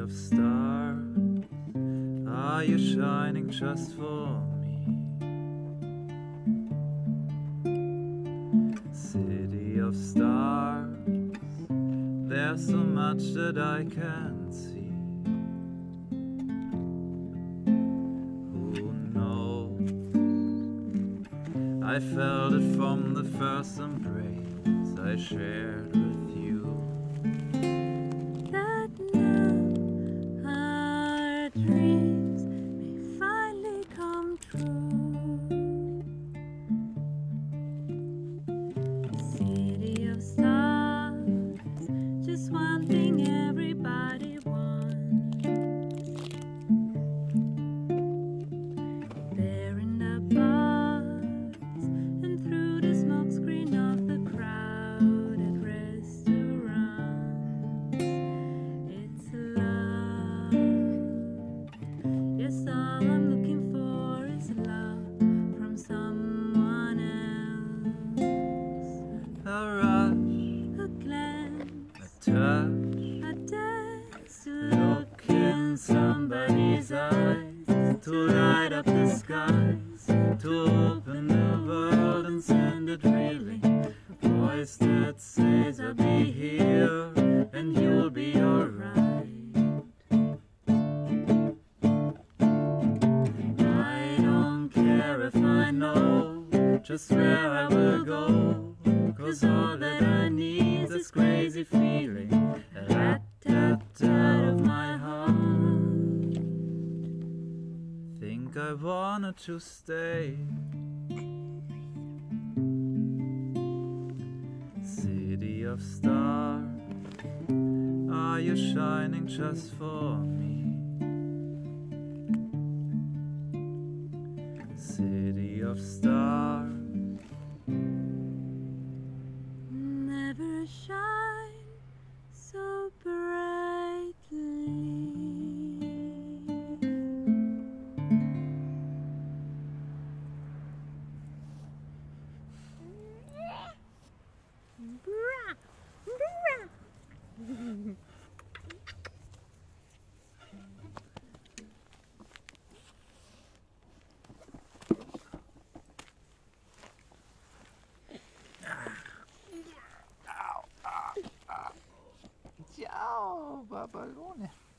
of stars, are you shining just for me? City of stars, there's so much that I can't see. Who knows? I felt it from the first embrace I shared with you. That now our dreams may finally come true. City of stars, just one thing everybody wants. There in the bars and through the smoke screen of the crowded restaurants, it's love. Yes, all I'm looking for is love from someone else. A rush, A glance, a touch, a dance, to look in somebody's eyes, to light up the skies, to open the world and send it reeling. A voice that says I'll be here and you'll be alright. I don't care if I know just where I will go, 'cause all that I need is this crazy feeling at of my heart. Think I wanted to stay. City of stars, are you shining just for me? City of stars, never shine so brightly. Bra, bra. Ciao, papalone.